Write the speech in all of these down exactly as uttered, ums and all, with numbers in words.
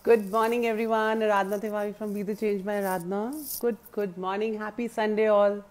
Good morning, everyone. Aradhna Tiwari from Be the Change by Aradhna. Good, good morning. Happy Sunday, all.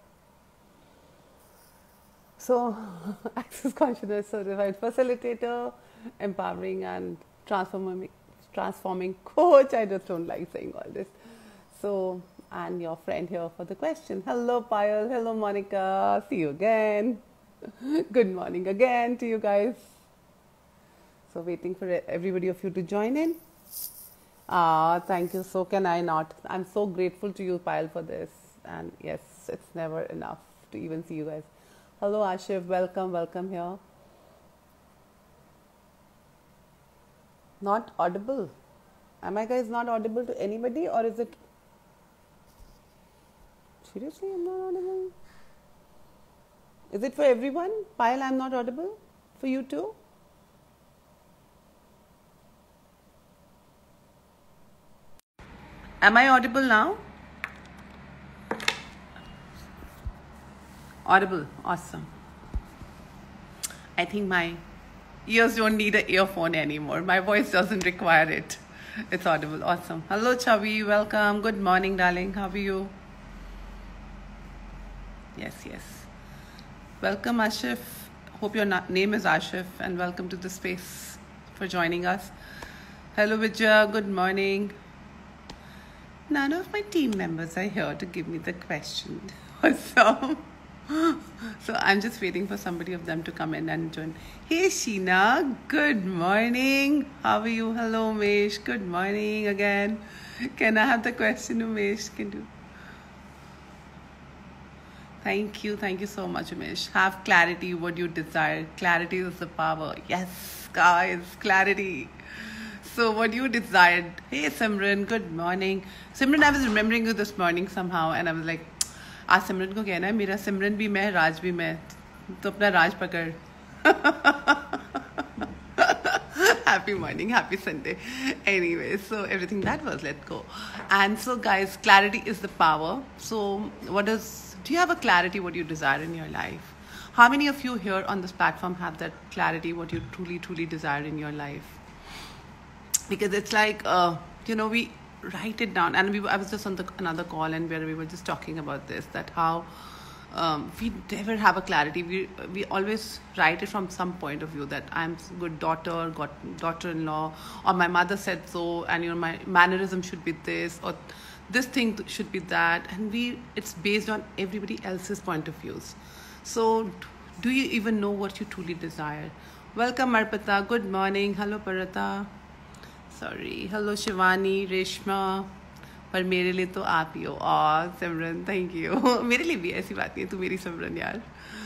So, Access Consciousness Certified Facilitator, empowering and transforming, transforming coach. I just don't like saying all this. So, and your friend here for the question. Hello, Payal. Hello, Monica. See you again. Good morning again to you guys. So, waiting for everybody of you to join in. Ah, thank you. So can I not? I'm so grateful to you, Payal, for this. And yes, it's never enough to even see you guys. Hello, Ashif. Welcome, welcome here. Not audible. Am I guys not audible to anybody, or is it seriously? I'm not audible. Is it for everyone? Payal, I'm not audible for you too. Am I audible now? Audible. Awesome. I think my ears don't need an earphone anymore. My voice doesn't require it. It's audible. Awesome. Hello, Chavi. Welcome. Good morning, darling. How are you? Yes, yes. Welcome, Ashif. Hope your na- name is Ashif, and welcome to the space for joining us. Hello, Vijaya. Good morning. None of my team members are here to give me the question. Awesome. So I'm just waiting for somebody of them to come in and join. Hey, Sheena. Good morning. How are you? Hello, Umesh. Good morning again. Can I have the question, Umesh? Can you? Thank you. Thank you so much, Umesh. Have clarity what you desire. Clarity is the power. Yes, guys. Clarity. So what you desired. Hey, Simran. Good morning. Simran, I was remembering you this morning somehow, and I was like, आज सिमरन को कहना है मेरा सिमरन भी मैं राज भी मैं तो अपना राज पकड़. Happy morning, happy Sunday. Anyway, so everything that was let go. And so guys, clarity is the power. So what does, do you have a clarity what you desire in your life? How many of you here on this platform have that clarity what you truly, truly desire in your life? Because it's like, uh, you know, we write it down. And we, I was just on the, another call and where we were just talking about this, that how um, we never have a clarity. We we always write it from some point of view that I'm a good daughter, got daughter-in-law, or my mother said so, and you know my mannerism should be this, or this thing should be that, and we it's based on everybody else's point of views. So do you even know what you truly desire? Welcome, Arpita. Good morning. Hello, Parata. Sorry. Hello, Shivani, Reshma. पर मेरे लिए तो आप ही हो. और सिमरन, thank you. मेरे लिए भी ऐसी बात नहीं है, तू मेरी सिमरन यार.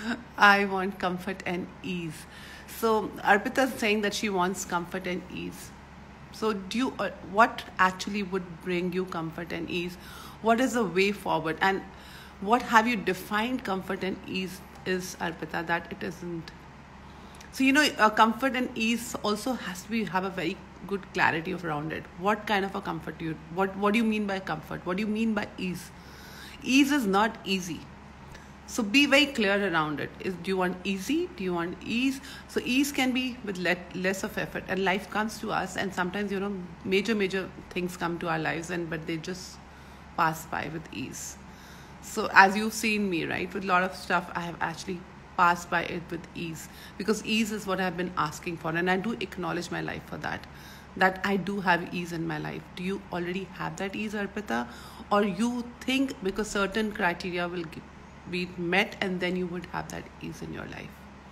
I want comfort and ease. So Arpita is saying that she wants comfort and ease. So do you, uh, what actually would bring you comfort and ease? What is the way forward? And what have you defined comfort and ease is, Arpita, that it isn't? So, you know, uh, comfort and ease also has to be, have a very good clarity of around it. What kind of a comfort do you, what, what do you mean by comfort? What do you mean by ease? Ease is not easy. So be very clear around it. Is, do you want easy? Do you want ease? So ease can be with let, less of effort, and life comes to us, and sometimes, you know, major, major things come to our lives, and but they just pass by with ease. So as you've seen me, right, with a lot of stuff, I have actually passed by it with ease, because ease is what I've been asking for, and I do acknowledge my life for that, that I do have ease in my life. Do you already have that ease, Arpita? Or you think because certain criteria will be met and then you would have that ease in your life?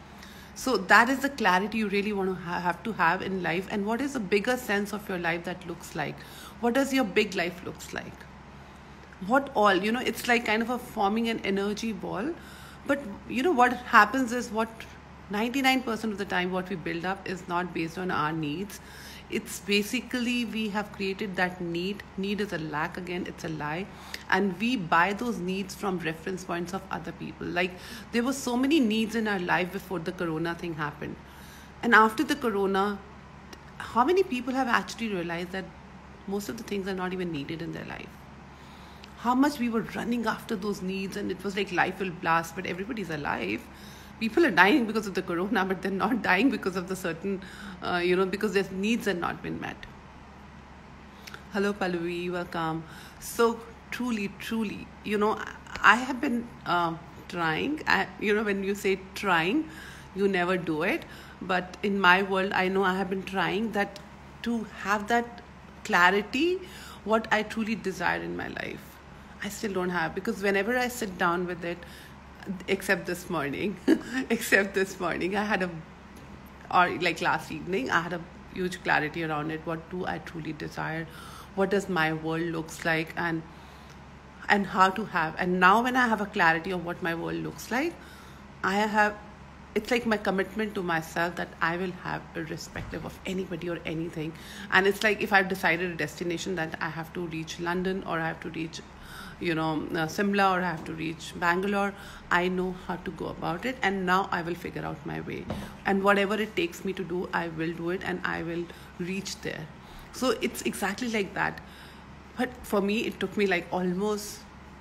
So that is the clarity you really want to ha- have to have in life. And what is the bigger sense of your life that looks like? What does your big life looks like? What all, you know, it's like kind of a forming an energy ball. But you know what happens is, what ninety-nine percent of the time what we build up is not based on our needs. It's basically we have created that need. Need is a lack again, it's a lie. And we buy those needs from reference points of other people. Like there were so many needs in our life before the corona thing happened. And after the corona, how many people have actually realized that most of the things are not even needed in their life? How much we were running after those needs, and it was like life will blast, but everybody's alive. People are dying because of the corona, but they're not dying because of the certain, uh, you know, because their needs have not been met. Hello, Pallavi. Welcome. So, truly, truly, you know, I have been uh, trying. I, you know, when you say trying, you never do it. But in my world, I know I have been trying that to have that clarity, what I truly desire in my life. I still don't have, because whenever I sit down with it, except this morning, except this morning, I had a, or like last evening, I had a huge clarity around it. What do I truly desire? What does my world looks like? And and how to have. And now when I have a clarity of what my world looks like, I have, it's like my commitment to myself that I will have irrespective of anybody or anything. And it's like if I've decided a destination that I have to reach London, or I have to reach, you know, uh, Simla, or I have to reach Bangalore, I know how to go about it. And now I will figure out my way. And whatever it takes me to do, I will do it, and I will reach there. So it's exactly like that. But for me, it took me like almost,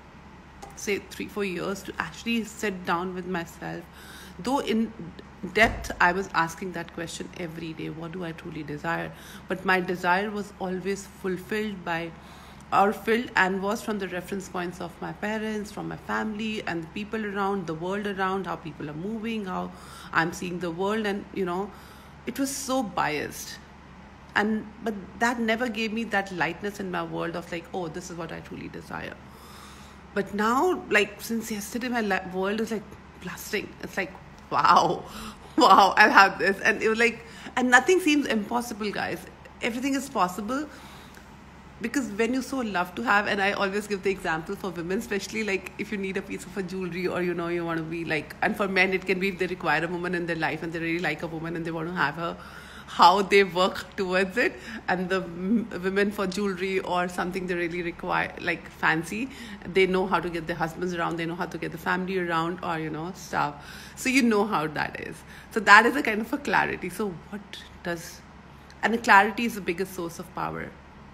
say, three, four years to actually sit down with myself. Though in depth, I was asking that question every day, what do I truly desire? But my desire was always fulfilled by, or filled and was from the reference points of my parents, from my family, and the people around, the world around, how people are moving, how I'm seeing the world. And, you know, it was so biased. And but that never gave me that lightness in my world of like, oh, this is what I truly desire. But now, like since yesterday, my li- world is like blasting. It's like, wow, wow, I'll have this. And it was like, and nothing seems impossible, guys. Everything is possible. Because when you so love to have, and I always give the example for women, especially like if you need a piece of a jewelry, or you know, you want to be like, and for men, it can be if they require a woman in their life and they really like a woman and they want to have her, how they work towards it. And the m- women for jewelry or something they really require, like fancy, they know how to get their husbands around, they know how to get the family around, or you know, stuff. So you know how that is. So that is a kind of a clarity. So what does, and the clarity is the biggest source of power.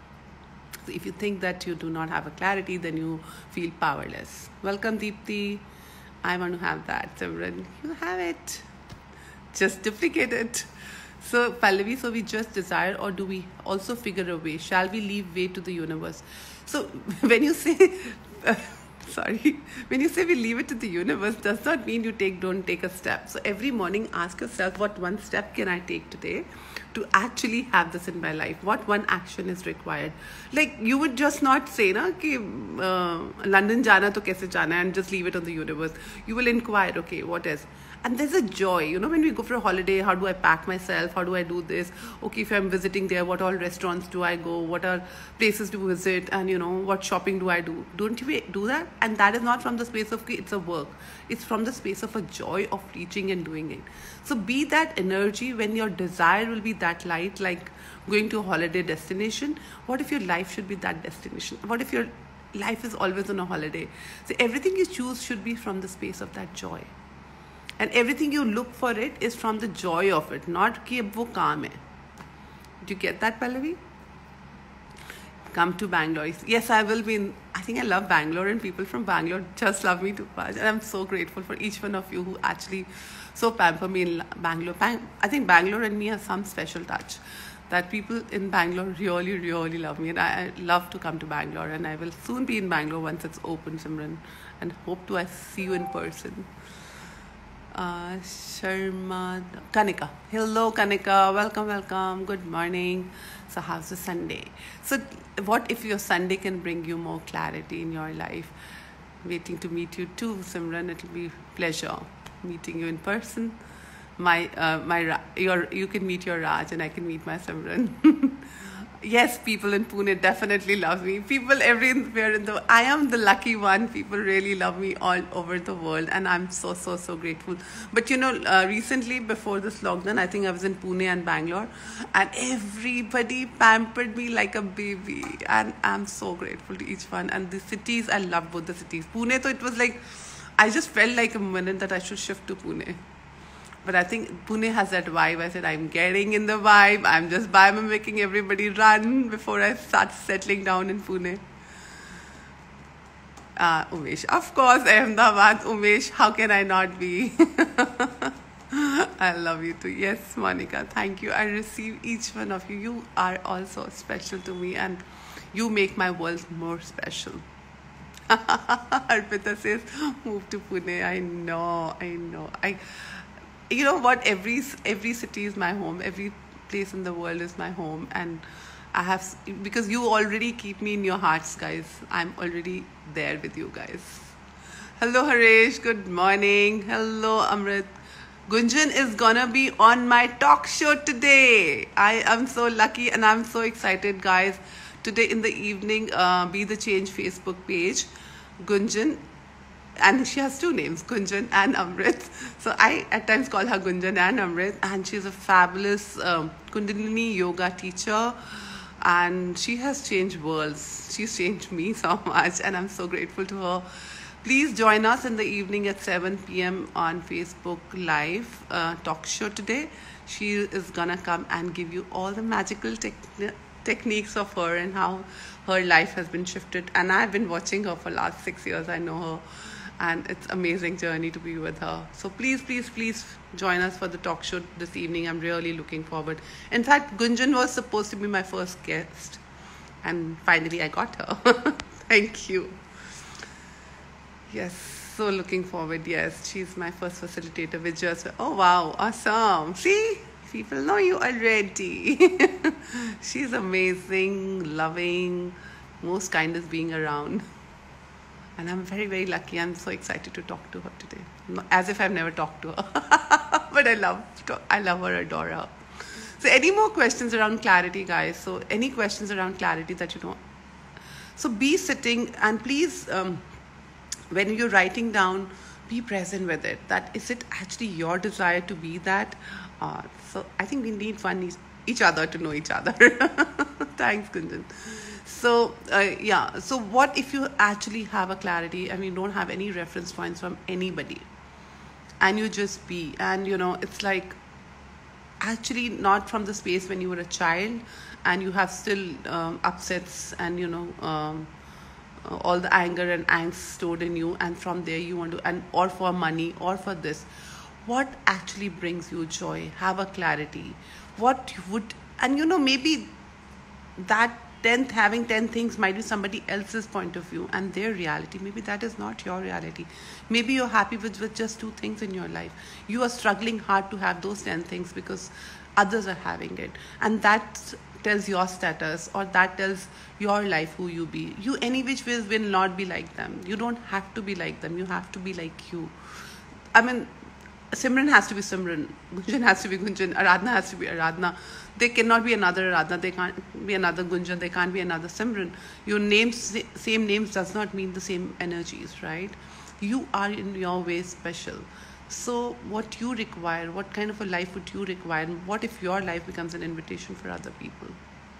So if you think that you do not have a clarity, then you feel powerless. Welcome, Deepthi. I want to have that. Simran, you have it. Just duplicate it. So, Pallavi, so we just desire, or do we also figure a way? Shall we leave way to the universe? So, when you say, uh, sorry, when you say we leave it to the universe, does not mean you take, don't take a step. So, every morning, ask yourself, what one step can I take today to actually have this in my life? What one action is required? Like, you would just not say, na, ki, uh, London jana to kaise jana, and just leave it on the universe. You will inquire, okay, what is? And there's a joy, you know, when we go for a holiday, how do I pack myself? How do I do this? Okay, if I'm visiting there, what all restaurants do I go? What are places to visit? And, you know, what shopping do I do? Don't you do that? And that is not from the space of, it's a work. It's from the space of a joy of reaching and doing it. So be that energy when your desire will be that light, like going to a holiday destination. What if your life should be that destination? What if your life is always on a holiday? So everything you choose should be from the space of that joy. And everything you look for it is from the joy of it, not कि अब वो काम है. Do you get that, Pallavi? Come to Bangalore. Yes, I will be in, I think I love Bangalore, and people from Bangalore just love me too much. And I'm so grateful for each one of you who actually so pamper me in Bangalore. I think Bangalore and me have some special touch. That people in Bangalore really, really love me. And I, I love to come to Bangalore. And I will soon be in Bangalore once it's open, Simran. And hope to I see you in person. Uh, Sharma, Kanika. Hello, Kanika. Welcome, welcome. Good morning. So, how's the Sunday? So, what if your Sunday can bring you more clarity in your life? Waiting to meet you too, Simran. It'll be a pleasure meeting you in person. My, uh, my, your, you can meet your Raj, and I can meet my Simran. Yes, people in Pune definitely love me. People everywhere in the, I am the lucky one. People really love me all over the world, and I'm so, so, so grateful. But you know, uh, recently before this lockdown, I think I was in Pune and Bangalore, and everybody pampered me like a baby, and I'm so grateful to each one. And the cities, I love both the cities. Pune, so it was like, I just felt like a minute that I should shift to Pune. But I think Pune has that vibe. I said, I'm getting in the vibe. I'm just making everybody run before I start settling down in Pune. Uh, Umesh. Of course, Ahmedabad. Umesh, how can I not be? I love you too. Yes, Monica, thank you. I receive each one of you. You are also special to me. And You make my world more special. Arpita says, move to Pune. I know, I know. I, you know what? Every every city is my home. Every place in the world is my home, and I have, because you already keep me in your hearts, guys. I'm already there with you guys. Hello, Harish. Good morning. Hello, Amrit. Gunjan is gonna be on my talk show today. I am so lucky and I'm so excited, guys. Today in the evening, uh, Be the Change Facebook page, Gunjan, and she has two names, Gunjan and Amrit. So I at times call her Gunjan and Amrit, and she's a fabulous um, Kundalini yoga teacher, and she has changed worlds. She's changed me so much, and I'm so grateful to her. Please join us in the evening at seven p.m. on Facebook Live uh, talk show today. She is gonna come and give you all the magical techniques techniques of her and how her life has been shifted, and I've been watching her for last six years. I know her, and it's amazing journey to be with her. So please please please join us for the talk show this evening. I'm really looking forward. In fact, Gunjan was supposed to be my first guest, and finally I got her. Thank you. Yes, so looking forward. Yes, she's my first facilitator with just, oh wow, awesome. See, people know you already. She's amazing, loving, most kindest being around. And I'm very, very lucky. I'm so excited to talk to her today. As if I've never talked to her. But I love, I love her, adore her. So any more questions around clarity, guys? So any questions around clarity that you know? So be sitting, and please, um, when you're writing down, be present with it. That is it actually your desire to be that? Uh, so I think we need one each other to know each other. Thanks, Gunjan. So uh, yeah, so what if you actually have a clarity and you don't have any reference points from anybody, and you just be, and you know, it's like actually not from the space when you were a child and you have still um, upsets and you know um, all the anger and angst stored in you, and from there you want to, and or for money or for this, what actually brings you joy? Have a clarity. What you would, and you know, maybe that tenth, having ten things might be somebody else's point of view and their reality. Maybe that is not your reality. Maybe you're happy with, with just two things in your life. You are struggling hard to have those ten things because others are having it, and that tells your status, or that tells your life who you be. You any which ways will not be like them. You don't have to be like them. You have to be like you. I mean, Simran has to be Simran, Gunjan has to be Gunjan, Aradhana has to be Aradhana. They cannot be another Aradhana, they can't be another Gunjan, they can't be another Simran. Your names, same names does not mean the same energies, right? You are in your way special. So what you require, what kind of a life would you require? What if your life becomes an invitation for other people?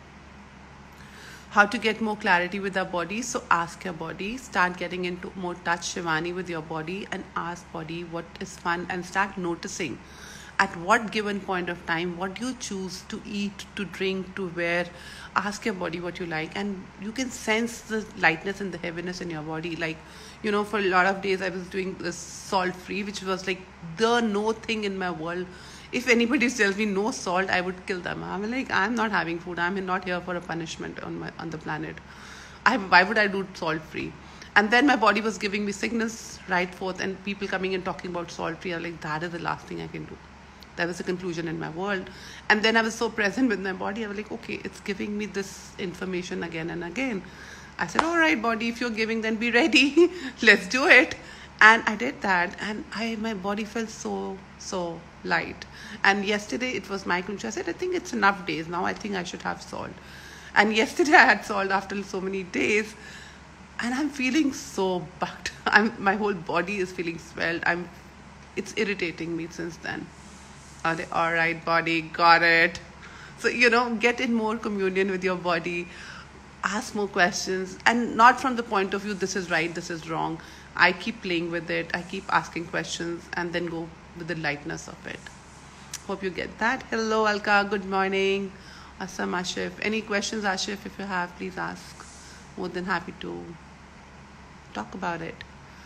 How to get more clarity with our body? So ask your body, start getting into more touch, Shivani, with your body, and ask body what is fun, and start noticing at what given point of time what you choose to eat, to drink, to wear. Ask your body what you like, and you can sense the lightness and the heaviness in your body. Like, you know, for a lot of days I was doing this salt free, which was like the no thing in my world. If anybody tells me no salt, I would kill them. I'm like, I'm not having food. I'm not here for a punishment on my on the planet. I, why would I do salt free? And then my body was giving me sickness right forth, and people coming and talking about salt free. I'm like, that is the last thing I can do. That was the conclusion in my world. And then I was so present with my body. I was like, okay, it's giving me this information again and again. I said, all right, body, if you're giving, then be ready. Let's do it. And I did that, and I my body felt so, so light. And yesterday it was my conclusion. I said, I think it's enough days now. I think I should have salt. And yesterday I had salt after so many days, and I'm feeling so bugged. I'm, my whole body is feeling swelled. I'm, it's irritating me since then. Are they, all right, body, got it. So, you know, get in more communion with your body. Ask more questions, and not from the point of view, this is right, this is wrong. I keep playing with it. I keep asking questions, and then go with the lightness of it. Hope you get that. Hello, Alka. Good morning. Assam, Ashif. Any questions, Ashif? If you have, please ask. More than happy to talk about it.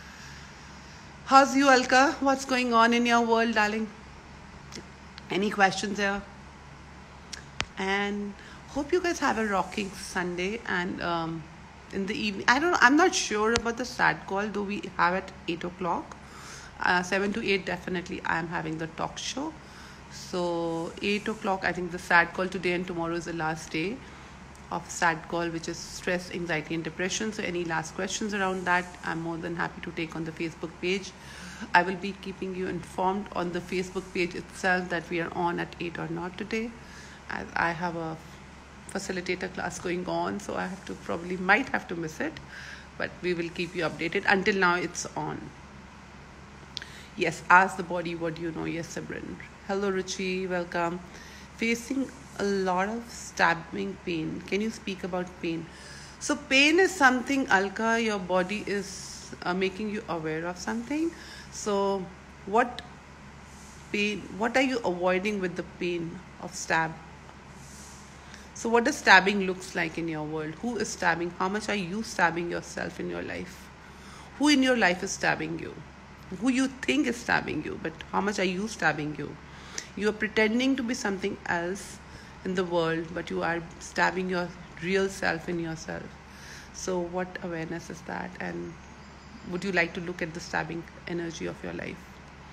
How's you, Alka? What's going on in your world, darling? Any questions here? And Hope you guys have a rocking Sunday. And um, in the evening, I don't know, I'm not sure about the sad call, though we have at eight o'clock. Uh, seven to eight, definitely, I'm having the talk show. So, eight o'clock, I think the sad call today and tomorrow is the last day of sad call, which is stress, anxiety, and depression. So, any last questions around that, I'm more than happy to take on the Facebook page. I will be keeping you informed on the Facebook page itself that we are on at eight or not today, as I have a facilitator class going on, so I have to probably might have to miss it, but we will keep you updated. Until now, it's on. Yes, ask the body, what do you know? Yes, Sabrin. Hello, Ruchi, welcome. Facing a lot of stabbing pain. Can you speak about pain? So pain is something, Alka, your body is uh, making you aware of something. So what pain, what are you avoiding with the pain of stab? So what does stabbing looks like in your world? Who is stabbing? How much are you stabbing yourself in your life? Who in your life is stabbing you? Who you think is stabbing you, but how much are you stabbing you? You are pretending to be something else in the world, but you are stabbing your real self in yourself. So what awareness is that? And would you like to look at the stabbing energy of your life?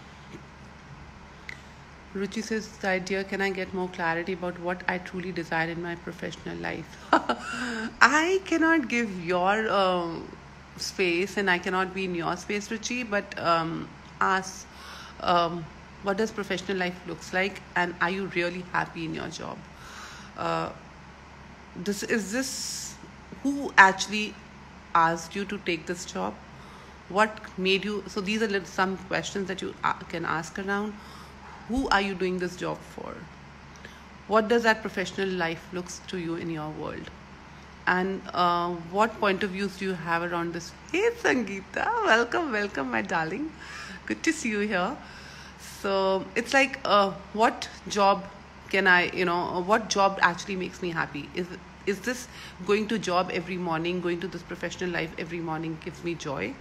Ruchi says, the idea, can I get more clarity about what I truly desire in my professional life? I cannot give your um, space and I cannot be in your space, Ruchi, but um, ask, um, what does professional life looks like, and are you really happy in your job? Uh, this is this, who actually asked you to take this job? What made you, so these are some questions that you can ask around. Who are you doing this job for? What does that professional life looks to you in your world? And uh, what point of views do you have around this? Hey Sangeeta, welcome, welcome my darling. Good to see you here. So it's like, uh, what job can I, you know, what job actually makes me happy? Is is this going to job every morning, going to this professional life every morning gives me joy?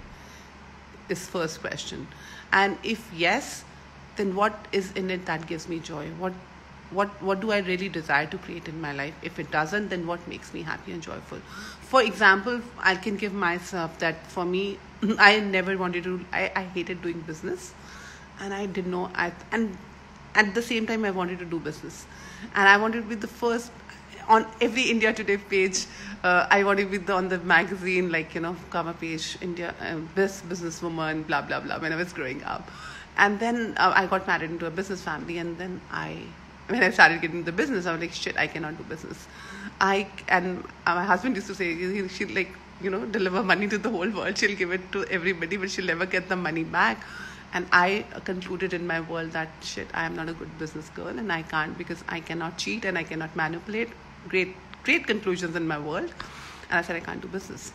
Is first question. And if yes, then what is in it that gives me joy? What what what do I really desire to create in my life? If it doesn't, then what makes me happy and joyful? For example, I can give myself that for me, I never wanted to, I, I hated doing business, and I didn't know, I, and at the same time I wanted to do business, and I wanted to be the first on every India Today page. uh, I wanted to be the, on the magazine, like, you know, cover page, India, uh, best businesswoman, blah blah blah, when I was growing up. And then uh, I got married into a business family, and then I, when I started getting into the business, I was like, shit, I cannot do business. I and uh, my husband used to say, he, she'll like, you know, deliver money to the whole world. She'll give it to everybody, but she'll never get the money back. And I concluded in my world that shit, I am not a good business girl, and I can't, because I cannot cheat and I cannot manipulate. Great, great conclusions in my world. And I said, I can't do business.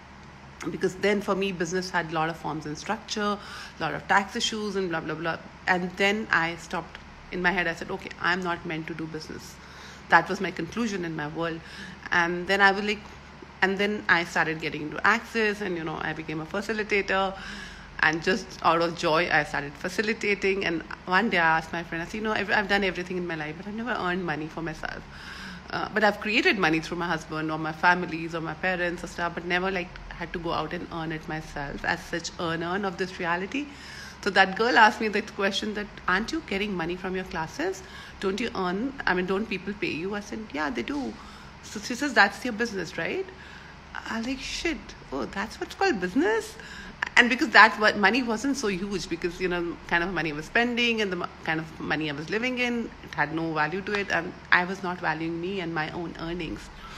Because then for me, business had a lot of forms and structure, a lot of tax issues and blah, blah, blah. And then I stopped. In my head, I said, okay, I'm not meant to do business. That was my conclusion in my world. And then I was like, and then I started getting into Access, and, you know, I became a facilitator. And just out of joy, I started facilitating. And one day I asked my friend, I said, you know, I've, I've done everything in my life, but I've never earned money for myself. Uh, but I've created money through my husband or my families or my parents or stuff, but never like had to go out and earn it myself as such earner of this reality. So that girl asked me that question, that aren't you getting money from your classes? Don't you earn, I mean, don't people pay you? I said, yeah, they do. So she says, that's your business, right? I was like, shit, oh, that's what's called business? And because that what money wasn't so huge, because, you know, kind of money I was spending and the kind of money I was living in, it had no value to it. And I was not valuing me and my own earnings.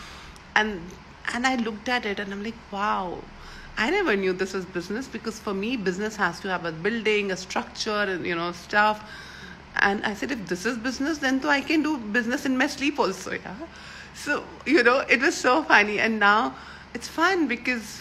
And and I looked at it and I'm like, wow, I never knew this was business, because for me, business has to have a building, a structure, and, you know, stuff. And I said, if this is business, then though I can do business in my sleep also, yeah. So, you know, it was so funny. And now it's fun, because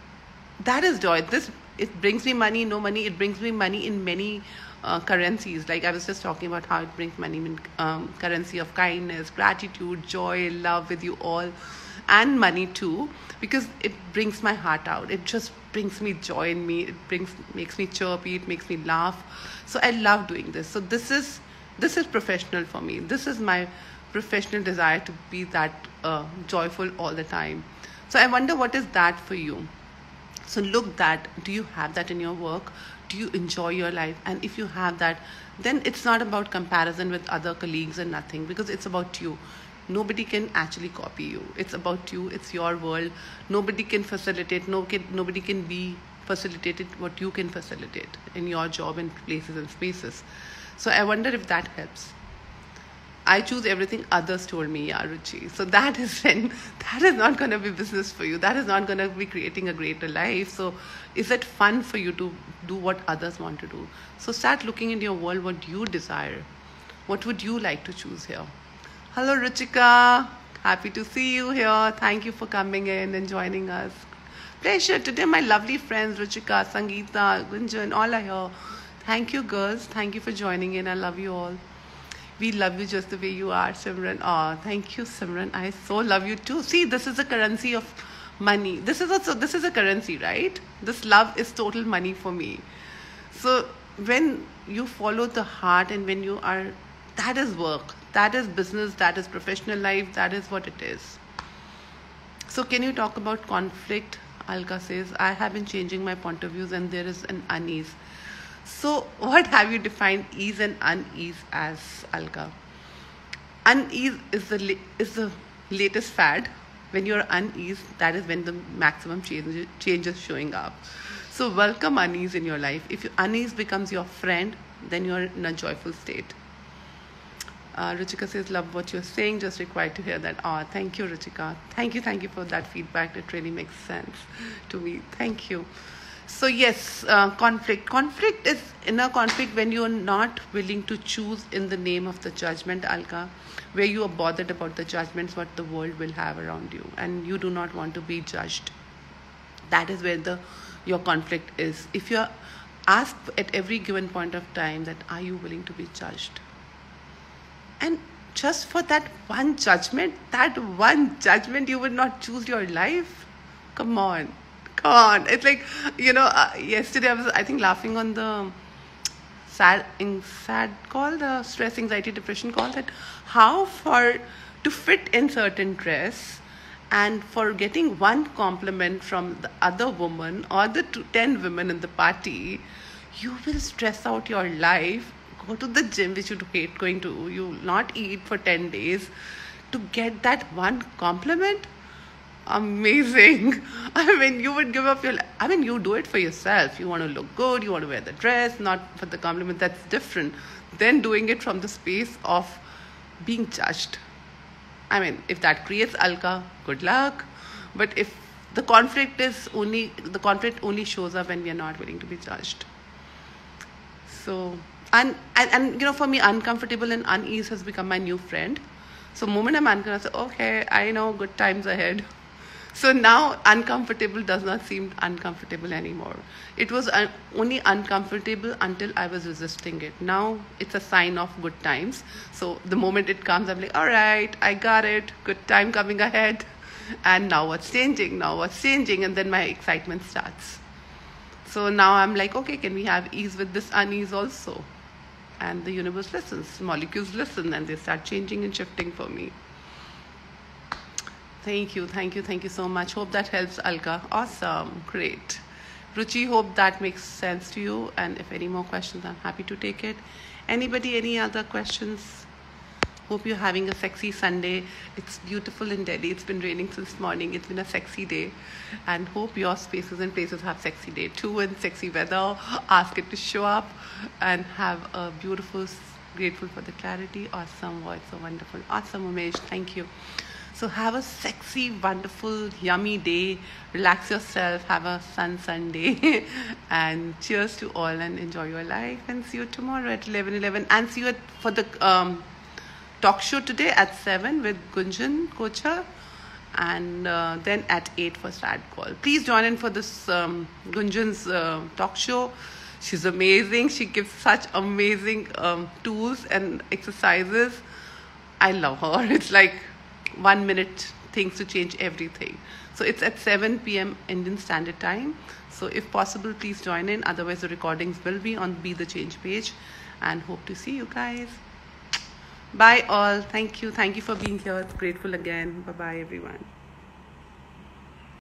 that is joy. This, it brings me money, no money. It brings me money in many uh, currencies. Like I was just talking about how it brings money in um, currency of kindness, gratitude, joy, love with you all, and money too, because it brings my heart out. It just brings me joy in me. It brings, makes me chirpy. It makes me laugh. So I love doing this. So this is, this is professional for me. This is my professional desire to be that uh, joyful all the time. So I wonder, what is that for you? So look that, do you have that in your work? Do you enjoy your life? And if you have that, then it's not about comparison with other colleagues and nothing, because it's about you. Nobody can actually copy you. It's about you. It's your world. Nobody can facilitate. No can, nobody can be facilitated what you can facilitate in your job and places and spaces. So I wonder if that helps. I choose everything others told me, yeah, Ruchi. So that is when, that is not going to be business for you. That is not going to be creating a greater life. So is it fun for you to do what others want to do? So start looking in your world, what you desire. What would you like to choose here? Hello, Ruchika. Happy to see you here. Thank you for coming in and joining us. Pleasure. Today, my lovely friends, Ruchika, Sangeeta, Gunjan, all are here. Thank you, girls. Thank you for joining in. I love you all. We love you just the way you are, Simran. Oh, thank you, Simran. I so love you too. See, this is a currency of money. This is also, this is a currency, right? This love is total money for me. So when you follow the heart and when you are, that is work. That is business. That is professional life. That is what it is. So can you talk about conflict? Alka says, I have been changing my point of views and there is an unease. So what have you defined ease and unease as, Alka? Unease is the is the latest fad. When you're unease, that is when the maximum change, change is showing up. So welcome unease in your life. If your unease becomes your friend, then you're in a joyful state. Uh, Ruchika says, love what you're saying, just required to hear that. Oh, thank you, Ruchika. Thank you, thank you for that feedback. It really makes sense to me. Thank you. So yes, uh, conflict. Conflict is inner conflict when you're not willing to choose in the name of the judgment, Alka, where you are bothered about the judgments what the world will have around you, and you do not want to be judged. That is where the your conflict is. If you're asked at every given point of time that are you willing to be judged, and just for that one judgment, that one judgment, you would not choose your life. Come on. Come on. It's like, you know, uh, yesterday I was, I think, laughing on the sad, sad call, the stress, anxiety, depression call, that how for to fit in certain dress and for getting one compliment from the other woman or the two, ten women in the party, you will stress out your life, go to the gym, which you hate going to, you will not eat for ten days to get that one compliment. Amazing. I mean, you would give up your, I mean, you do it for yourself. You want to look good, you want to wear the dress, not for the compliment. That's different than doing it from the space of being judged. I mean, if that creates Alka, good luck. But if the conflict is only, the conflict only shows up when we are not willing to be judged. So, and, and, and you know, for me, uncomfortable and unease has become my new friend. So, the moment I'm uncomfortable, I say, okay, I know, good times ahead. So now uncomfortable does not seem uncomfortable anymore. It was un- only uncomfortable until I was resisting it. Now it's a sign of good times. So the moment it comes, I'm like, all right, I got it. Good time coming ahead. And now what's changing? Now what's changing? And then my excitement starts. So now I'm like, okay, can we have ease with this unease also? And the universe listens. Molecules listen and they start changing and shifting for me. Thank you, thank you, thank you so much. Hope that helps, Alka. Awesome, great. Ruchi, hope that makes sense to you. And if any more questions, I'm happy to take it. Anybody, any other questions? Hope you're having a sexy Sunday. It's beautiful in Delhi. It's been raining since morning. It's been a sexy day. And hope your spaces and places have sexy day too and sexy weather. Ask it to show up and have a beautiful, grateful for the clarity. Awesome voice, so wonderful. Awesome, Umesh. Thank you. So have a sexy, wonderful, yummy day. Relax yourself. Have a sun Sunday. And cheers to all and enjoy your life. And see you tomorrow at eleven eleven. And see you at, for the um, talk show today at seven with Gunjan Kocha. And uh, then at eight for Sad Call. Please join in for this um, Gunjan's uh, talk show. She's amazing. She gives such amazing um, tools and exercises. I love her. It's like one minute things to change everything. So it's at seven p.m. Indian Standard Time. So if possible, please join in. Otherwise, the recordings will be on Be The Change page. And hope to see you guys. Bye all. Thank you. Thank you for being here. It's grateful again. Bye bye everyone.